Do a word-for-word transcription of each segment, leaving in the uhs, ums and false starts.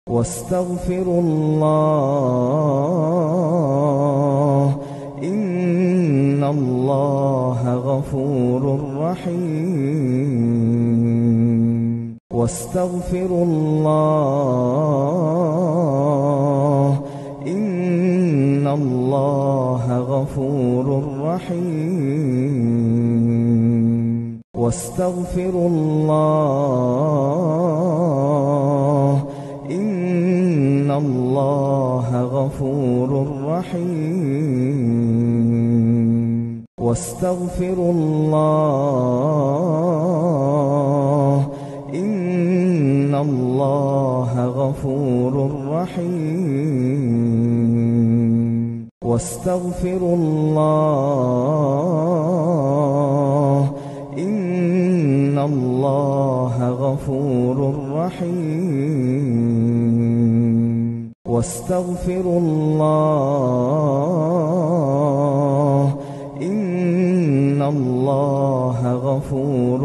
واستغفروا الله إن الله غفور رحيم واستغفروا الله إن الله غفور رحيم واستغفروا الله إن الله غفور رحيم واستغفروا الله إن الله غفور رحيم واستغفروا الله إن الله غفور رحيم واستغفروا الله إن الله غفور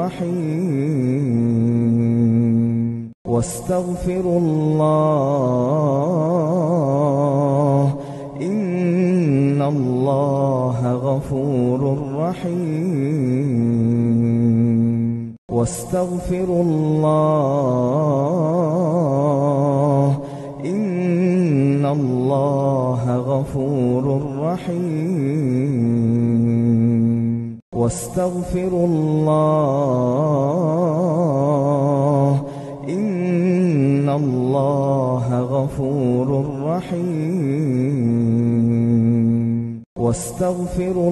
رحيم واستغفروا الله إن الله غفور رحيم واستغفروا الله إن الله غفور رحيم واستغفروا الله إن الله غفور رحيم واستغفروا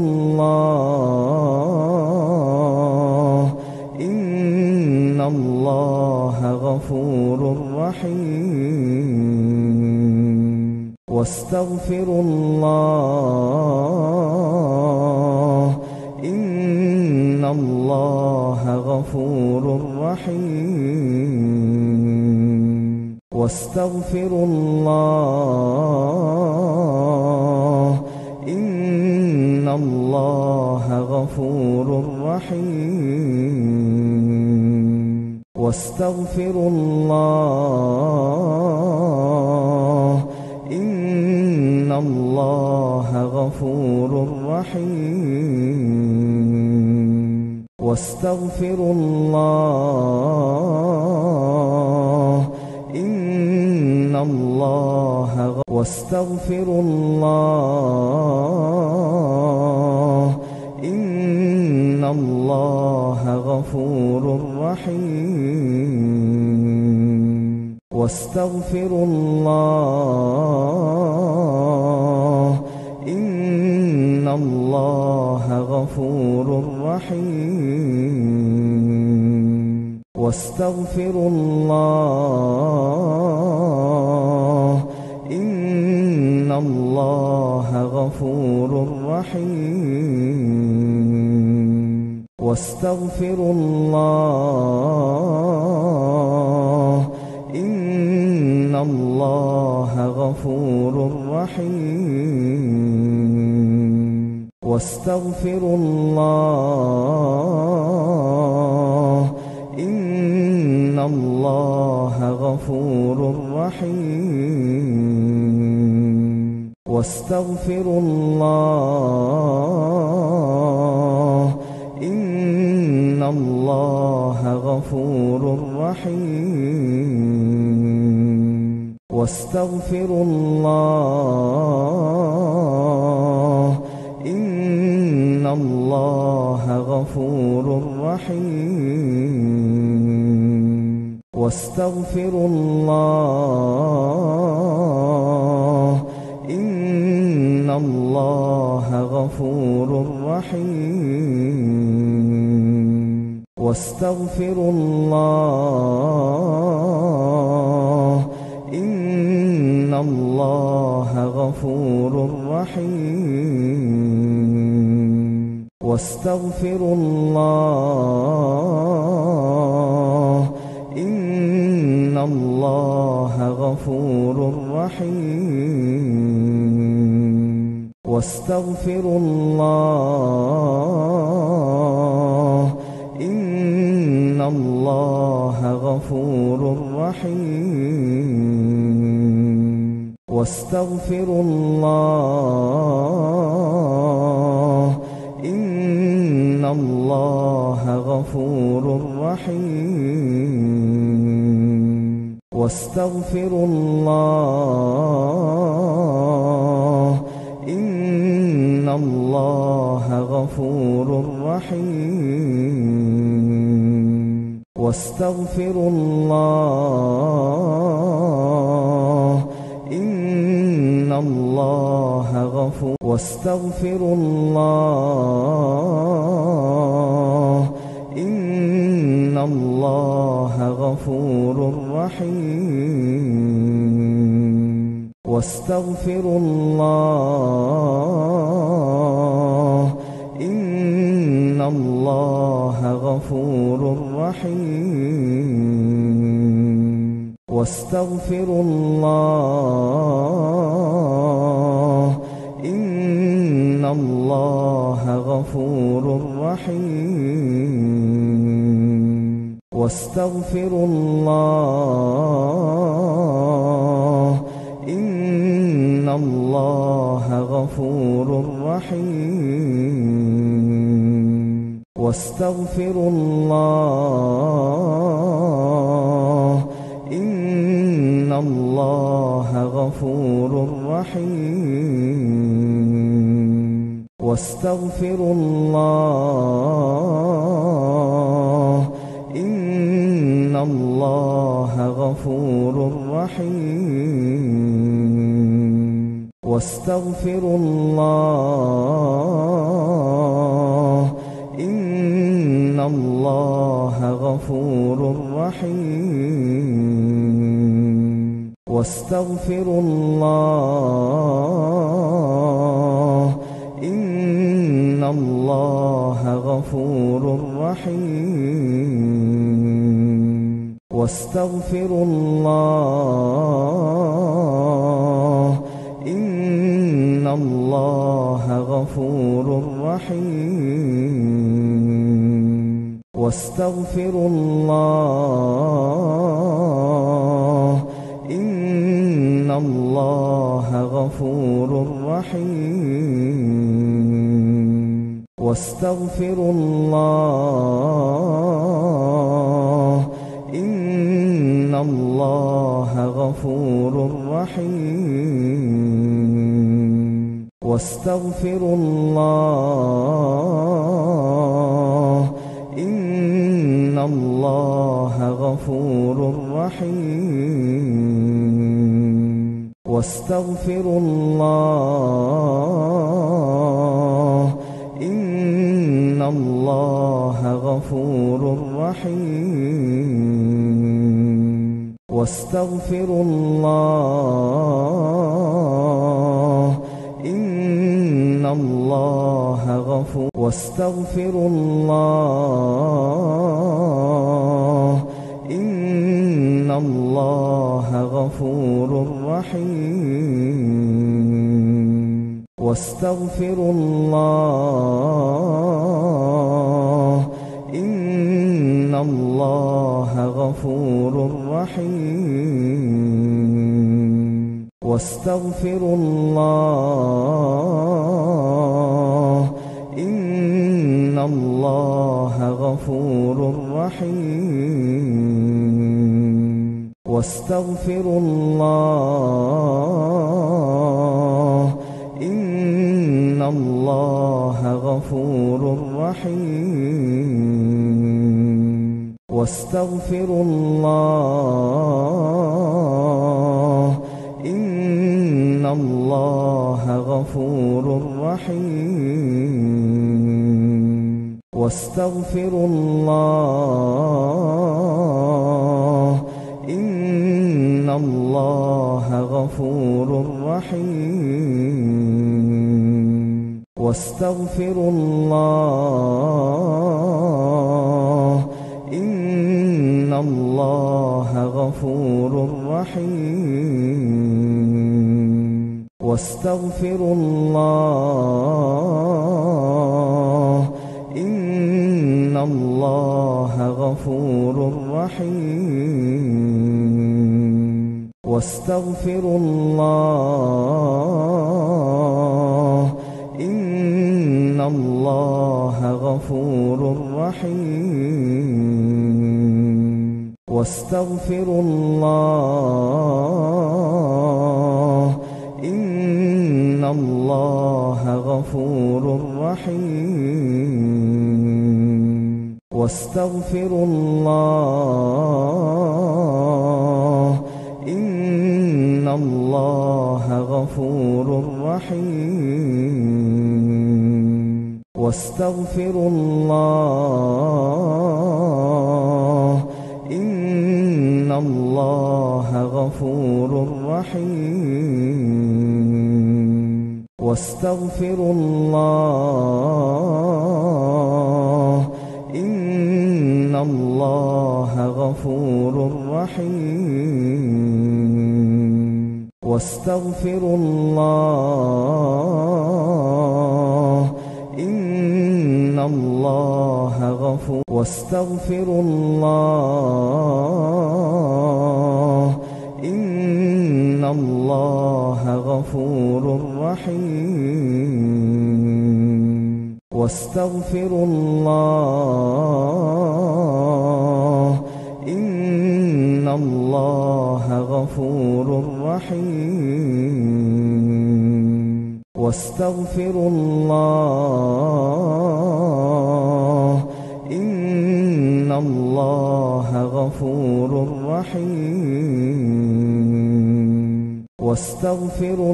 الله إن الله غفور رحيم واستغفروا الله إن الله غفور رحيم واستغفروا الله إن الله غفور رحيم واستغفروا الله إن الله غفور رحيم واستغفروا الله إن الله واستغفروا الله إن الله غفور رحيم واستغفروا الله إن الله غفور رحيم واستغفروا الله إن الله غفور رحيم واستغفروا الله إن الله غفور رحيم واستغفروا الله إن الله غفور رحيم واستغفروا الله إن الله غفور رحيم واستغفروا الله إن الله غفور رحيم واستغفروا الله إن الله غفور رحيم واستغفروا الله إن الله غفور رحيم واستغفروا الله إن الله غفور رحيم واستغفروا الله إن الله غفور رحيم واستغفروا الله إن الله غفور رحيم واستغفروا الله إن الله غفور رحيم واستغفروا الله إن الله غفور واستغفروا الله إن الله غفور رحيم واستغفروا الله إن الله غفور رحيم واستغفروا الله إن الله غفور رحيم واستغفروا الله إن الله غفور رحيم واستغفروا الله إن الله غفور رحيم واستغفروا الله إن الله غفور رحيم واستغفروا الله إن الله غفور رحيم واستغفروا الله إن الله غفور رحيم واستغفروا الله إن الله غفور رحيم واستغفروا الله إن الله غفور رحيم واستغفروا الله إن الله غفور رحيم واستغفروا الله إن الله غفور رحيم واستغفروا الله إن الله غفور رحيم واستغفروا الله إن الله غفور واستغفروا الله إن الله غفور رحيم واستغفروا الله إن الله غفور رحيم واستغفروا الله إن الله غفور رحيم واستغفروا الله إن الله غفور رحيم واستغفروا الله إن الله غفور رحيم واستغفروا الله إن الله غفور رحيم واستغفروا الله إن الله غفور رحيم واستغفروا الله إن الله غفور رحيم واستغفروا الله إن الله غفور رحيم واستغفروا الله إن الله غفور رحيم واستغفروا الله إن الله غفور رحيم واستغفروا الله إن الله غفور رحيم واستغفروا الله إن الله غفور رحيم واستغفروا الله إن الله غفور واستغفروا الله إن الله غفور رحيم واستغفروا الله إن الله غفور رحيم واستغفروا الله إن الله غفور رحيم واستغفروا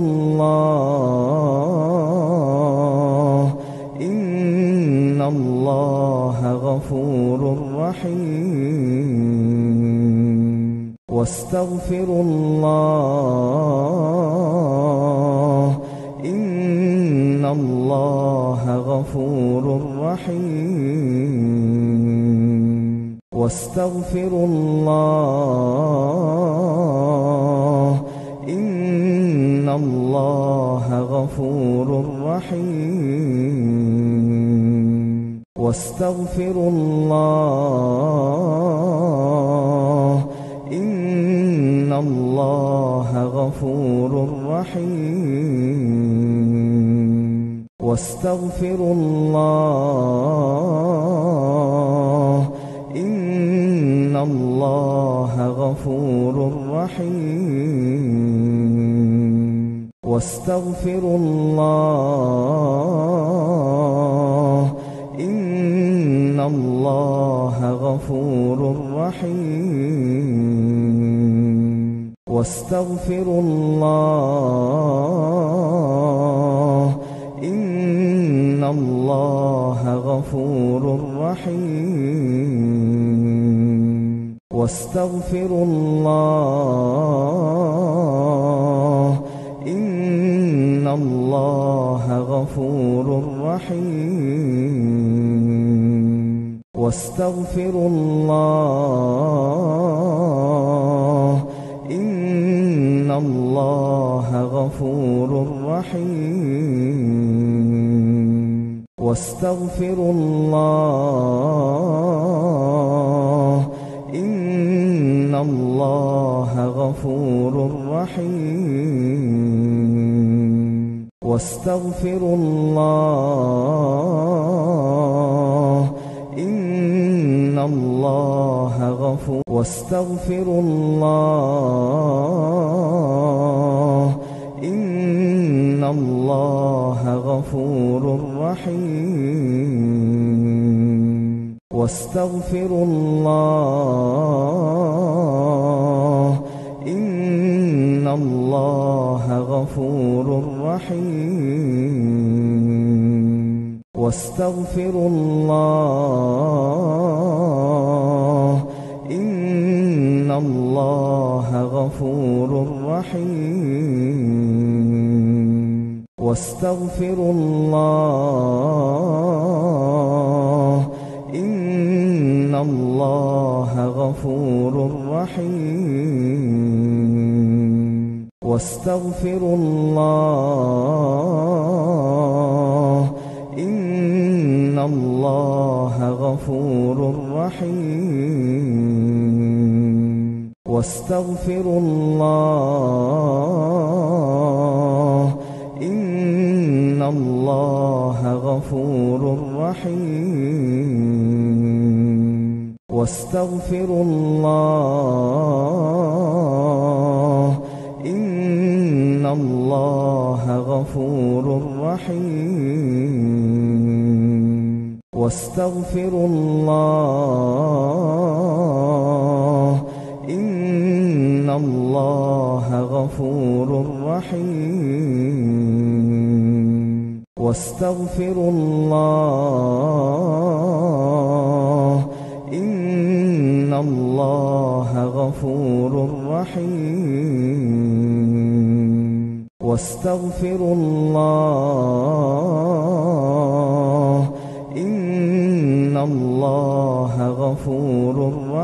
الله إن الله غفور رحيم واستغفروا الله إن الله غفور رحيم واستغفروا الله إن الله غفور رحيم واستغفروا الله إن الله غفور رحيم واستغفروا الله إن الله غفور رحيم واستغفروا الله إن الله غفور رحيم واستغفروا الله إن الله غفور رحيم واستغفروا الله إن الله غفور رحيم واستغفروا الله إن الله غفور رحيم واستغفروا الله إن الله غفور رحيم واستغفروا الله إن الله غفور واستغفروا الله إن الله غفور رحيم واستغفروا الله إن الله غفور رحيم واستغفروا الله إن الله غفور رحيم واستغفروا الله إن الله غفور رحيم واستغفروا الله إن الله غفور رحيم واستغفروا الله إن الله غفور رحيم واستغفروا الله إن الله غفور رحيم واستغفروا الله إن الله غفور رحيم واستغفروا الله إن الله غفور رحيم واستغفروا الله إن الله غفور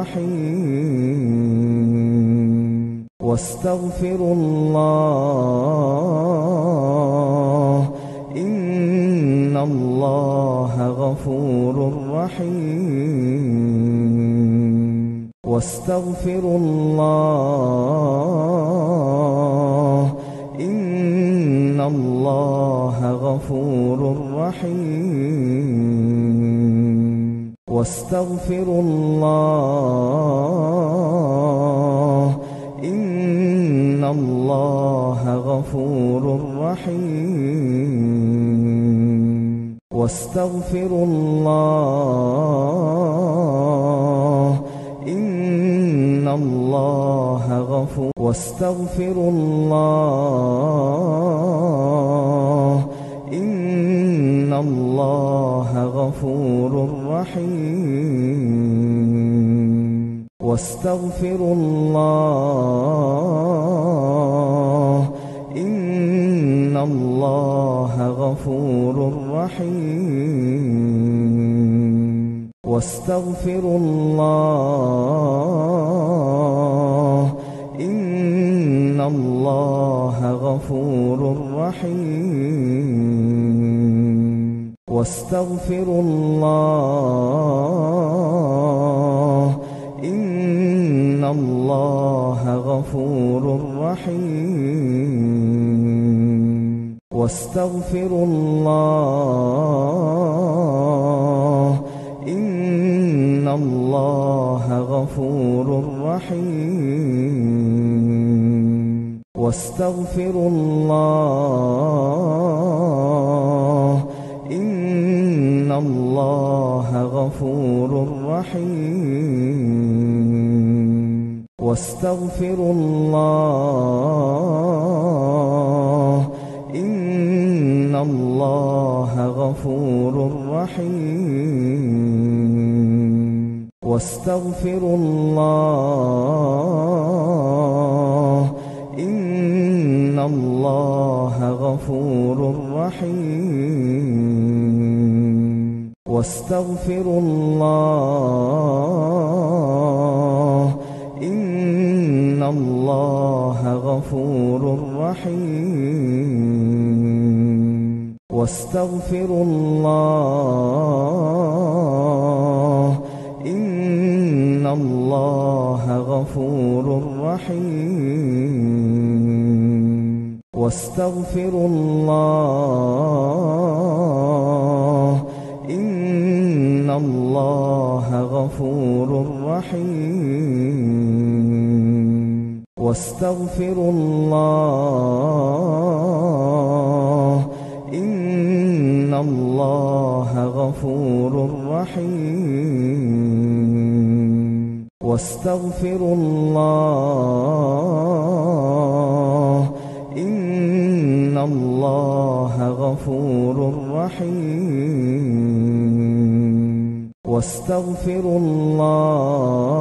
رحيم واستغفروا الله إن الله غفور رحيم واستغفروا الله إن الله غفور رحيم واستغفروا الله إن الله غفور رحيم واستغفروا الله إن الله غفور واستغفروا الله إن الله غفور رحيم واستغفروا الله إن الله غفور رحيم واستغفروا الله إن الله غفور رحيم واستغفروا الله إن الله غفور رحيم واستغفروا الله إن الله غفور رحيم واستغفروا الله إن الله غفور رحيم واستغفروا الله إن الله غفور رحيم واستغفروا الله إن الله غفور رحيم واستغفروا الله إن الله غفور رحيم واستغفروا الله إن الله غفور رحيم واستغفروا الله إن الله غفور رحيم واستغفروا الله إن الله غفور رحيم واستغفروا الله إن الله غفور رحيم واستغفروا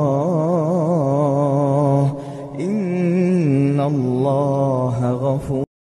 الله إن الله غفور